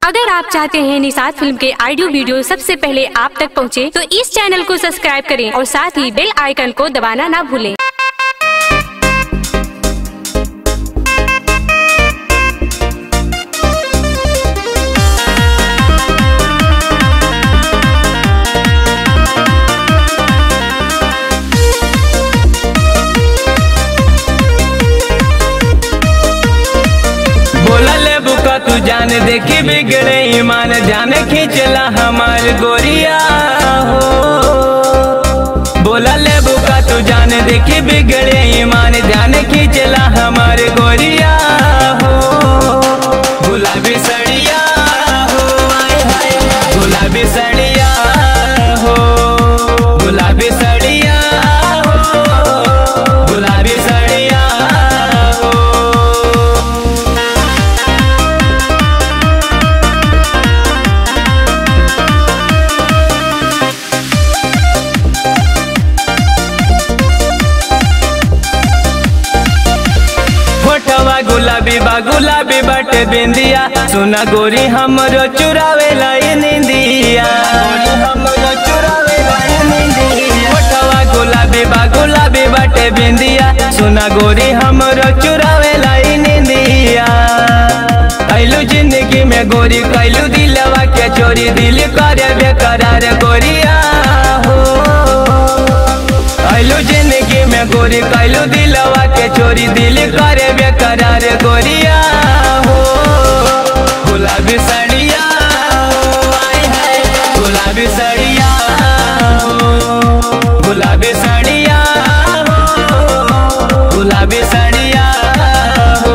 अगर आप चाहते हैं निषाद फिल्म के ऑडियो वीडियो सबसे पहले आप तक पहुंचे, तो इस चैनल को सब्सक्राइब करें और साथ ही बेल आइकन को दबाना ना भूलें। तू जान देखी बिगड़े ईमान जाने खींचला हमार गोरिया हो। बोला ले बुका तू जान देखी बिगड़े ईमान जाने खींचला हमार गोरिया हो। गुलाबी सड़िया हो, गुलाबी सड़िया हो, गुलाबी सड़िया हो, गुलाबी सड़िया हो। गुलाबी बा गुलाबी बाटे बिंदिया, सुना गोरी हमरो चुरावे लाई निंदिया, हमरो चुरावे लाई निंदिया। फोटवा गुलाबी बा गुलाबी बाटे बिंदिया, सुना गोरी हमरो चुरावे लाई निंदिया। कैलू जिंदगी में गोरी कैलू दिलवा के चोरी, दिल करे बेकरार गोरिया हो। कैलू जिंदगी में गोरी कैलू दिलवा के चोरी, दिल करे बेकरार गोरिया हो। गुलाबी सड़िया हो, गुलाबी सड़िया हो, गुलाबी सड़िया हो, गुलाबी सड़िया हो।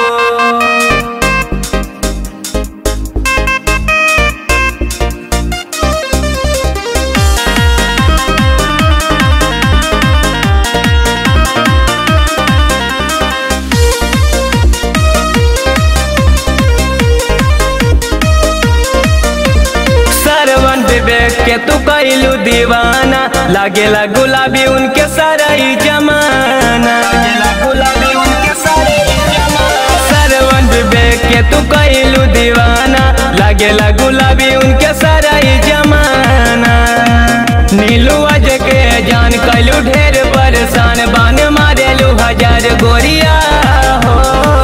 के तू कैलू दीवाना, लागेला गुलाबी उनके सारा ही जमाना, गुलाबी उनके सारे सरवन विवेक के तू कैलू दीवाना, लागेला गुलाबी उनके सारा ही जमाना। नीलू अज के जान कैलू ढेर परेशान, बान मारेलू हजार गोरिया हो।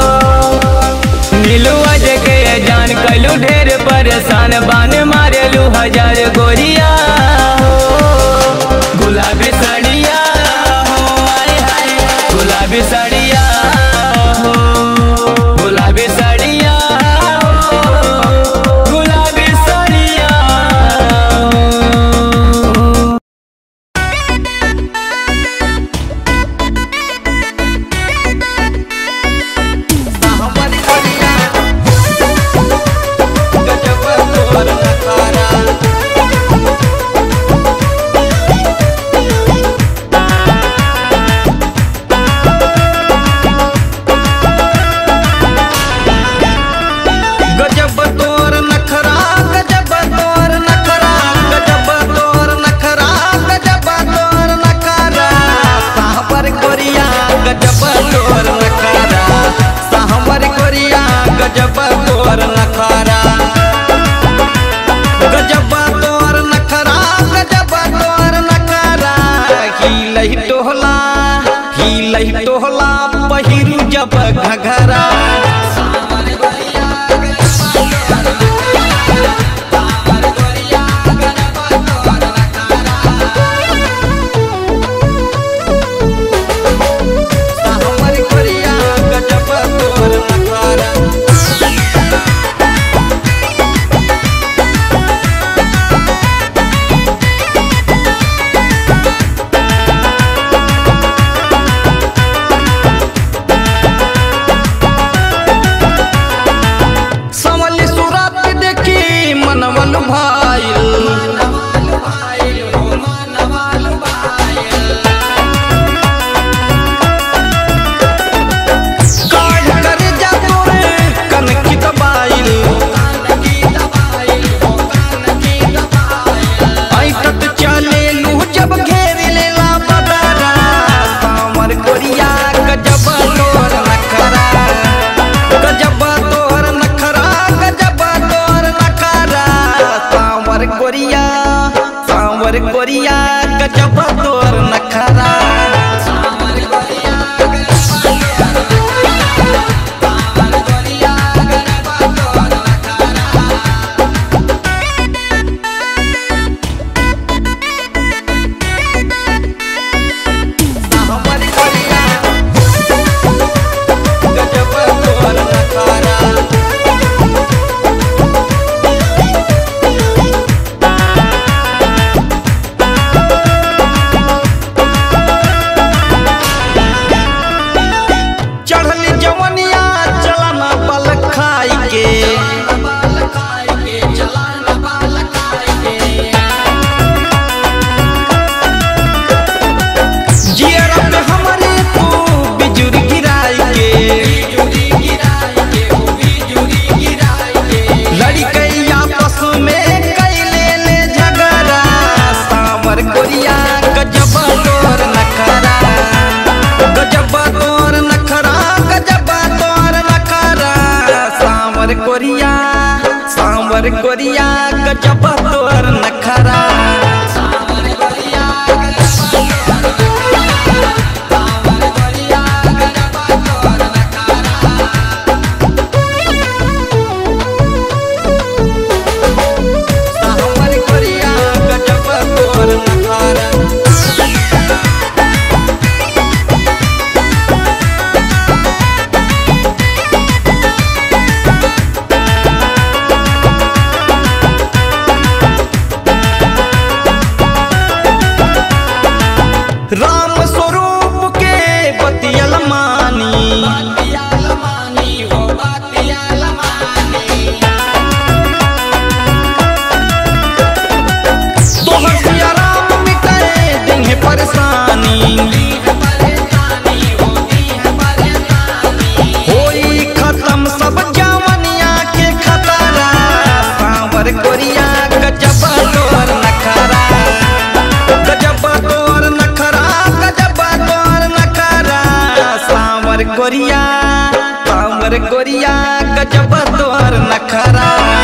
नीलू अज के जान कैलू ढेर परेशान, बान मारेलू हजार गोरिया हो। गुलाबी सड़िया हो, गुलाबी सड़िया हो, गुलाबी सड़िया हो, गुलाबी सड़िया टोहला पहिरू जब घघरा। सांवर गोरिया गजब तोर नखरा राम स्वरूप के बतियल मानी तोहर सिया राम मिटाए देंगे परेशानी होई खत्म सब जवनिया के खतरा सांवर गोरिया गजब तोर नखरा गजब तोर नखरा सांवर गोरिया गजब तोर नखरा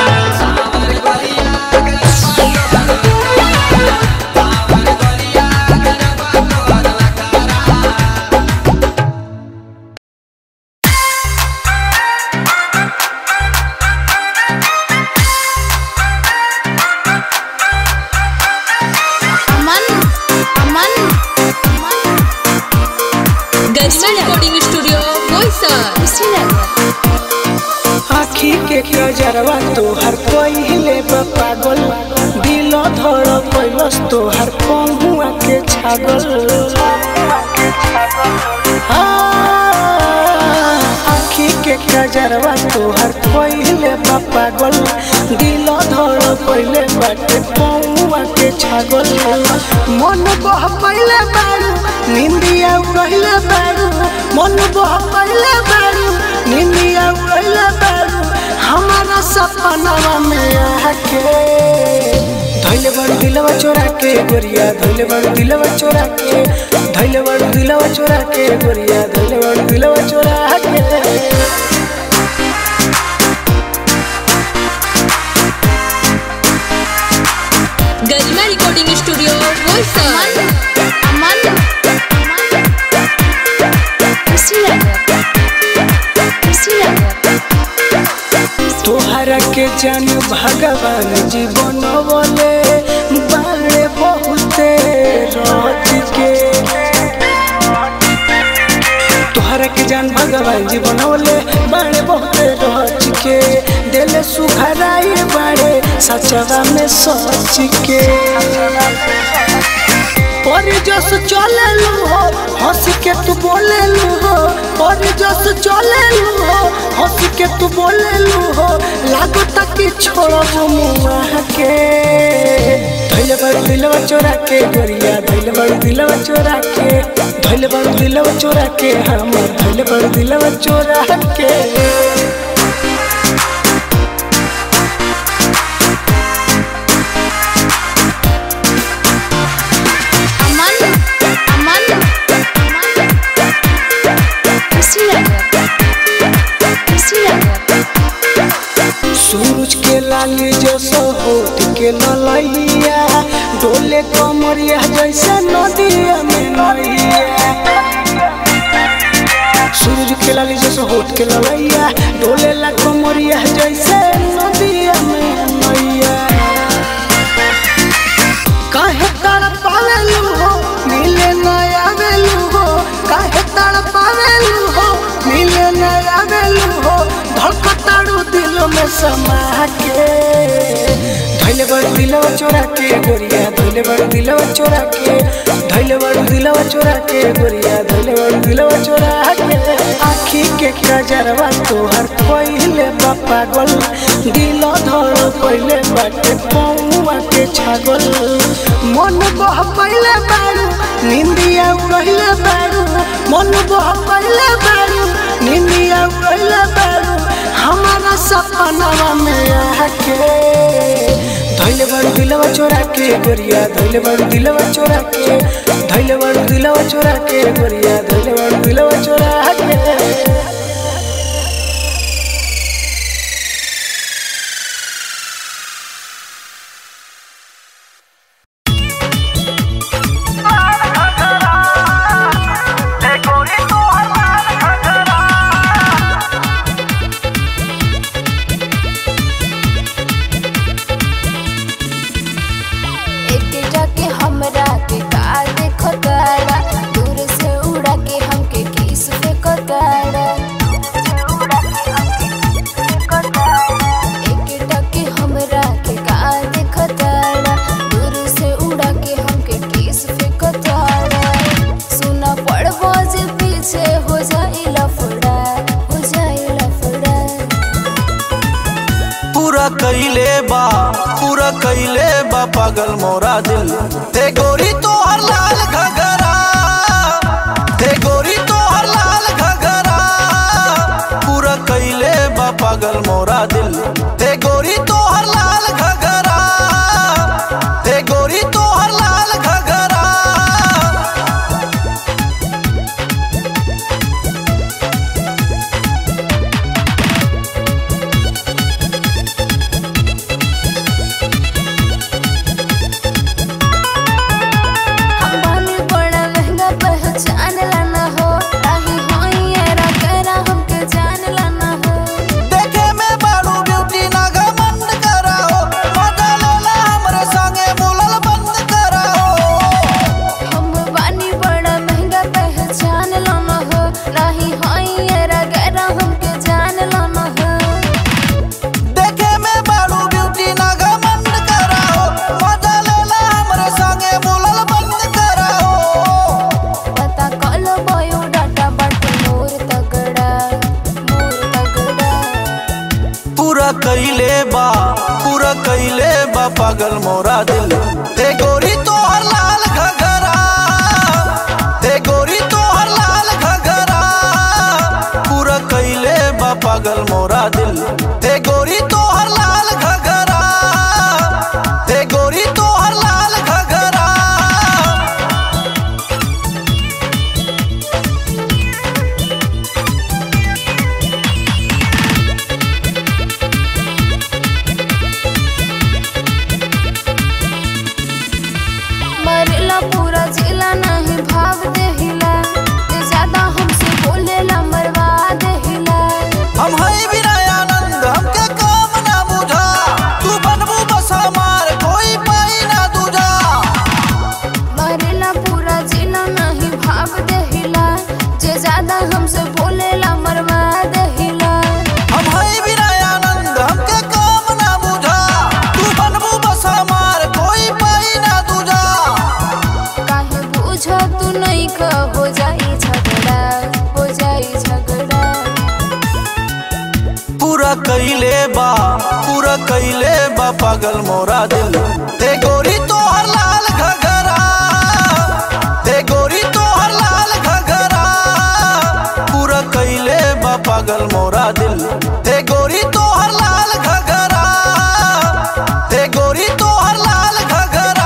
रिकॉर्डिंग स्टूडियो आखी के कजरवा तोहर पहिले पागल दिल धड़ पैलस तोहर पहुआ के छागल आखी के कजरवा तोहर पहिले पागल दिल धड़ पहिले बाटे पहुआ के छागल मन बह पहिले बारू निंदिया उड़ले बारू मन बह पहिले बारू निंदिया उड़ले बारू हमारा सपना में आके धैले बड़ दिलवा चोरा के गोरिया धैले बड़ दिलवा चोरा के धैले बड़ दिलवा चोरा के गोरिया धैले बड़ दिलवा चोरा के गरिमा रिकॉर्डिंग स्टूडियो तोहरा के जान भगवान जीवन बोले बारे बहुते रच के तोहरा के जान भगवान जीवन बोले बारे बहुते रच के दिल सुखराई बारे सचवा में सच के पर जस चले लू हो हंस के तू बोले लू हो पर जस चले लू हो हंस के तू बोले लू हो लागो तक छोड़ब मुआ के धैले बड़ दिलवा चोरा के गोरिया धैले बड़ दिलवा चोरा के धैले बड़ दिलवा चोरा के हमर धैले बड़ दिलवा चोरा के सूरज के लाली जैसा होठ के ललैया डोले कमरिया जैसे नदिया में नैया सूरज के लाली जैसा होठ के ललैया डोले ला कमरिया जैसे नदिया में नैया काहे तड़पावेलू हो मिले नया वेलू हो काहे तड़पावेलू हो मिले नया वेलू हो धड़कताड़ू दिल में समा के धैले बड़ दिलवा चोरा के गोरिया धैले बड़ दिलवा चोरा के धैले बड़ दिलवा चोरा के गोरिया धैले बड़ दिलवा चोरा के आखी के कजरवा तोहर पहिले पागल दिल धड़ पहिले बाटे पहुआ के छागल मन बह पहिले बारू निंदिया उड़ले बारू मन बह पहिले बारू निंदिया उड़ले बारू हमारा सपना में आके धैले बड़ दिलवा चोरा के गोरिया धैले बड़ दिलवा चोरा के धैले बड़ दिलवा चोरा के गोरिया धैले बड़ दिलवा चोरा के बा पूरा कैले बा पागल मोरा दिल। हे गोरी तो हर लाल घगरा, हे गोरी तो हर लाल घगरा पूरा कैले बा पागल मोरा दिल। हे गोरी तो हर लाल घगरा, हे गोरी तो हर लाल घगरा। पूरा कैले बा पागल मोरा दिल। हे गोरी तो हर लाल घगरा, हे गोरी तो हर लाल घगरा पूरा कैले बा पागल मोरा दिल। हे गोरी तो हर लाल घगरा, हे गोरी तो हर लाल घगरा। पूरा जिला नहीं भाव देहिला, ज्यादा हमसे बोलेला मरवा देहिला। हम है बिना आनंद हमके काम ना बुझा, तू बनबू बस हमार कोई पाई ना दूजा। मरेला पूरा जिला नहीं भाव देहिला, जे ज्यादा हमसे बोलेला मरवा देहिला। हम है बिना आनंद हमके काम ना बुझा, तू बनबू बस हमार कोई पाई ना दूजा। तू नहीं का हो जाई झगड़ा, हो जाई झगड़ा। पूरा कैले बा पागल मोरा दिल। हे गोरी तो हर लाल घगरा, हे गोरी तो हर लाल घगरा पूरा कैले बा पागल मोरा दिल। हे गोरी तो हर लाल घगरा, हे गोरी तो हर लाल घगरा।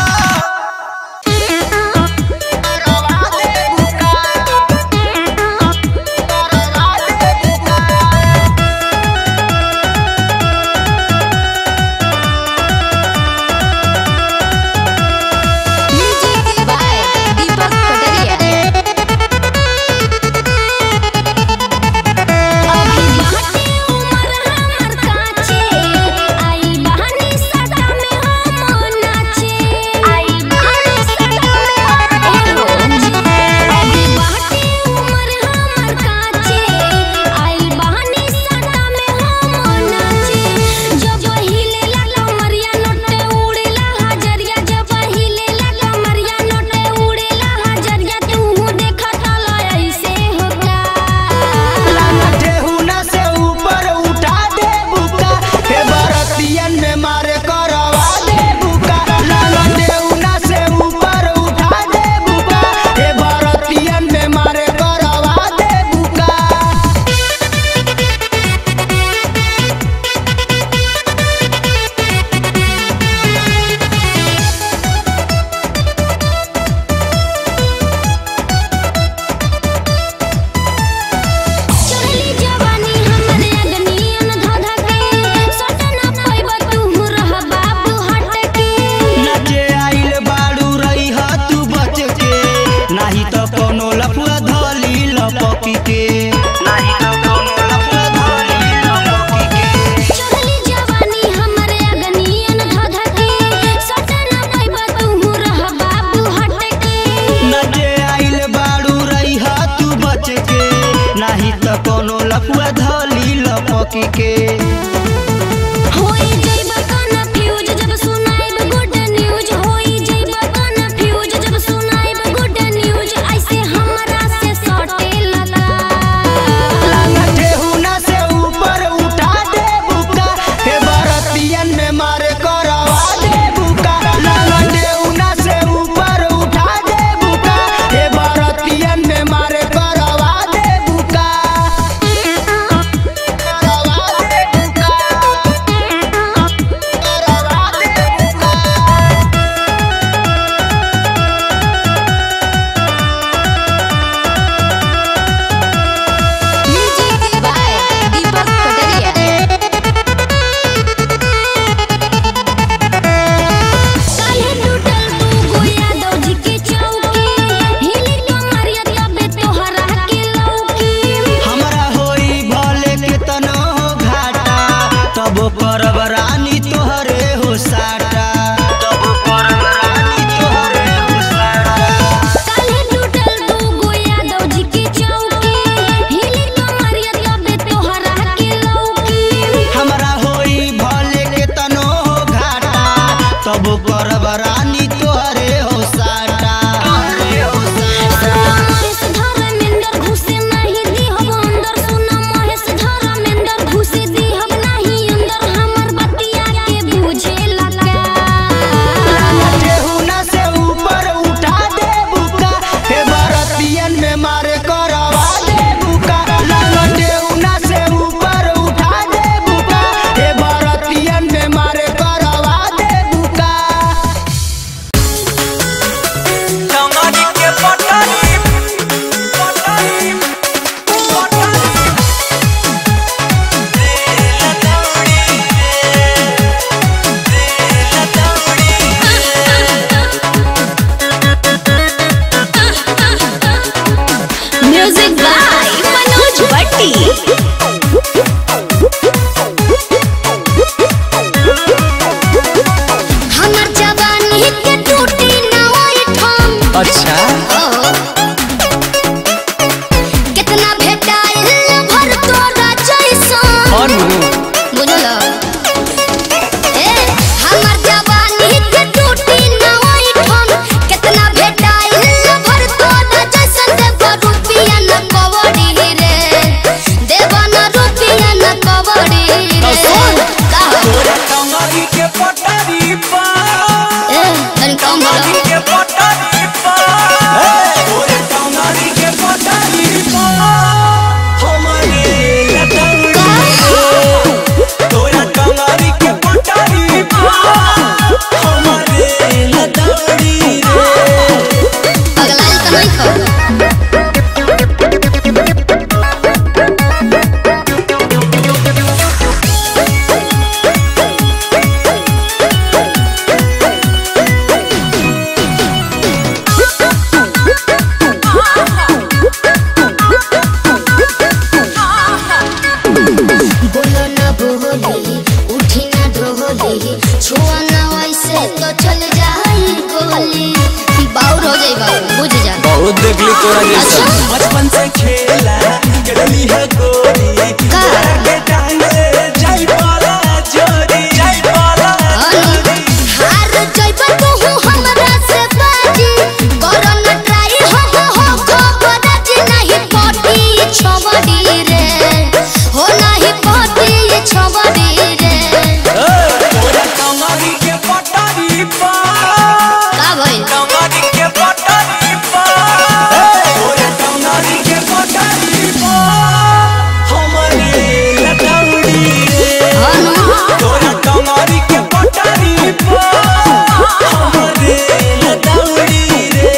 लपकी के होई जइबा कन्फ्यूज जब सुनाइब गुड न्यूज, होई जइबा कन्फ्यूज जब सुनाइब गुड न्यूज। ऐसे हमरा से सटे लगा ठेहुना से ऊपर उठा दे बुका हे बरतियन में अच्छा कितना भेटाइल भर तोरा जैसन अनु बुझलो ए हमर जवानी के टूटी ना ओइठन कितना भेटाइल भर तोरा जैसन देव रुपया न कवड़ी रे देव न रुपया न कवड़ी रे तोरे कमरी के पटारी पा ए तनी कम बोलो के पटारी पा तोरे कमरी के पटारी पा हमारे लटंगा तोरे कमरी के पटारी पा हमारे लटंगी रे अगला तो नहीं खा बोलो ना बोली उठी ना ढोली छुआ ना वैसे तो चल जाई गोली बाउर हो जाई बाउर बुझ जा बहुत देखली तोरा जैसा बचपन से खेला गली है गोरी का के टांगे जाई पाला जोरी जाई पाला हार जाइबा तू हमरा से बाजी करो ना ट्राई हो खबर नहीं पटी छबड़ी रे हो नहीं पटी छबड़ी रे तोरे कमरी के पटारी पा का भइल कमरी के पटारी पा तोरे कमरी के पटारी पा हमारे लटंगी रे हनु तोरे कमरी के पटारी पा हमारे लटंगी रे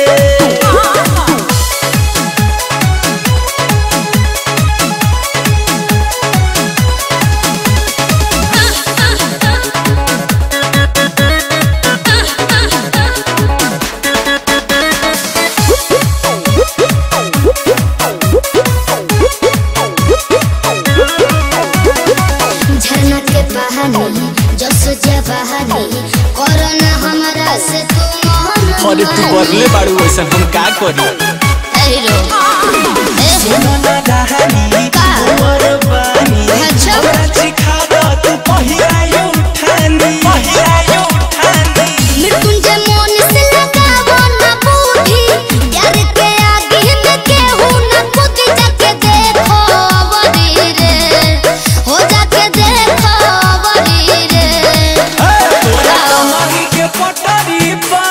झरना के बहानी जस जवानी कोरोना हमरा से तू मन अरे तू बदले बाड़ू वैसा हम का करी हीरो सोना दहानी का उमर बानी अच्छा सिखा दो तू पहिया उठानी मृत्युंजय मोन से लगावो ना बूढ़ी प्यार के आगे में केहू ना खुद जाके देखो बड़ी रे हो जाके देखो बड़ी रे तोरा कमरी के पटारी पा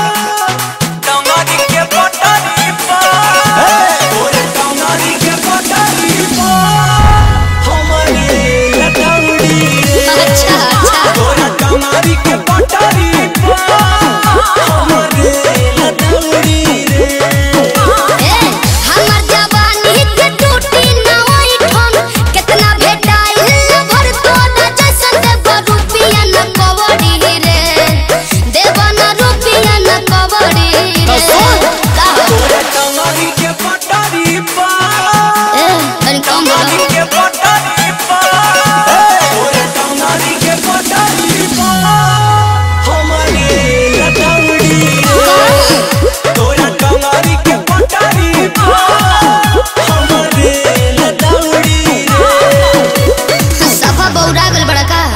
कमरी के पटारी पा तोरे कमरी के पटारी पा हमारे लटंगी रे अच्छा अच्छा तोरा कमरी के पटारी पा हमारे लटंगी रे ए हमर जवानी के टूटी ना ओइठन कितना भेटाइल भर तोरा जैसन देव रुपया न कवड़ी रे देव न रुपया न कवड़ी रे का तोरे कमरी के पटारी पा ए तनी कम बोलो कमरी के पटारी पा तोरे कमरी के पटारी पा हमारे लटंगी रे तोरे कमरी के पटारी पा हमारे लटंगी रे सफा बौरा गल बड़ा का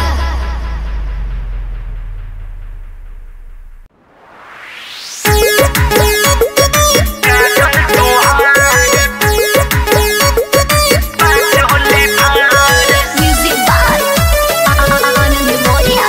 म्यूजिक बाय आनंद मोरिया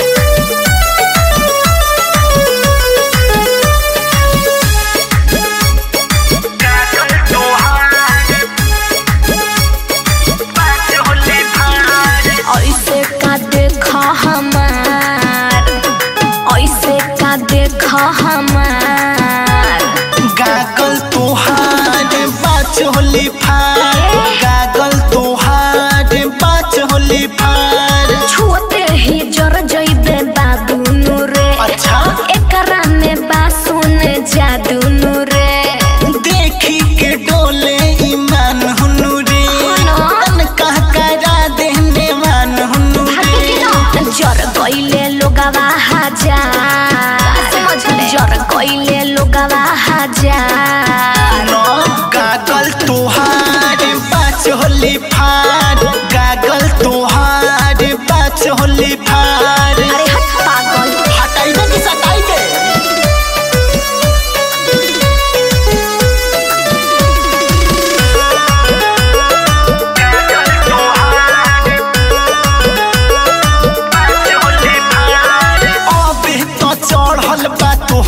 ऐसे का देखा हमार ऐसे का देखा हमार गागल तोहार बाच होली फार गागल तोहार बाच होली फार छुअते ही जर जइबे बादुनु रे अच्छा एकरा में बासुन जादुनु रे देखी के डोले ईमान हुनु रे हनो। तन कह करा देने मान हुनु रे जर गइले लोगवा हजार जर गइले लोगवा हजार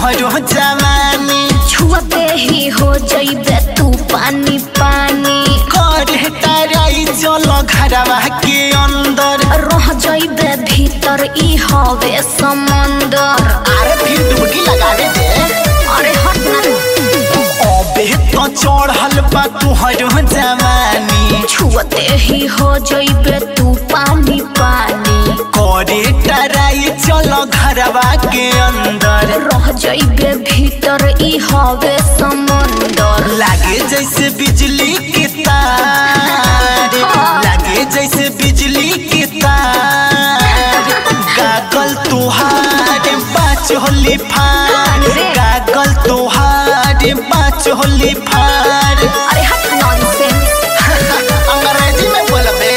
तुहरो जवानी छुअते ही हो जइबे तू पानी पानी करे ताराई चलो घरवा के अंदर रह जइबे भीतर ई हवे समंदर। अरे फिर डुबकी लगावे दे अरे हट ना अबे तो चढ़ल बा तुहरो जवानी छुअते ही हो जइबे तू पानी पानी करे ताराई चलो घरवा के अंदर रह जइबे भीतर ई हवे समंदर। लागे जैसे बिजली की तार लागे जैसे बिजली की तार गागल तुहार बाचोली फार गागल तुहार बाचोली फार। अरे हट नॉनसेंस अंग्रेजी में बोलबे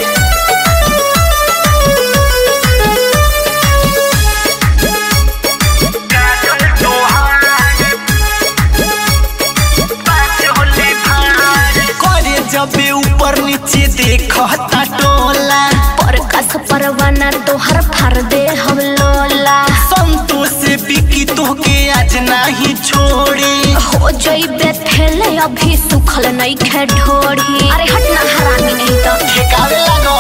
करे जबे ऊपर नीचे देखता टोला पर कस परवाना तोहर फार दे हम लोला संतोष से बिकी तोहके आज नहीं छोड़ी हो जइबे थेले अभी सुखल नहीं खे ढोड़ी। अरे हट ना हरामी नहीं तो ठेकावे लागो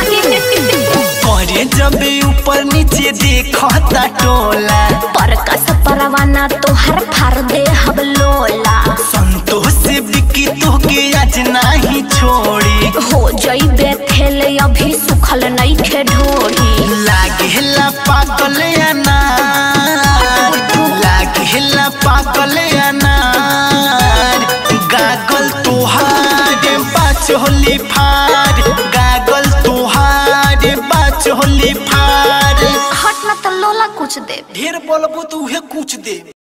करे जबे ऊपर नीचे देखता टोला पर कस परवाना तोहर फार दे हम लोला संतोष से बिकी तोहके आज नहीं छोड़ी हो जइबे थेले अभी सुखल नहीं खे ढोड़ी। लागेला पागल अनार लागेला पागल अनार गागल तुहार बाचोली फार गागल तुहार बाचोली फार। हट ना तो लोला कुछ दे ढेर बोलबो तो उहे कुछ दे।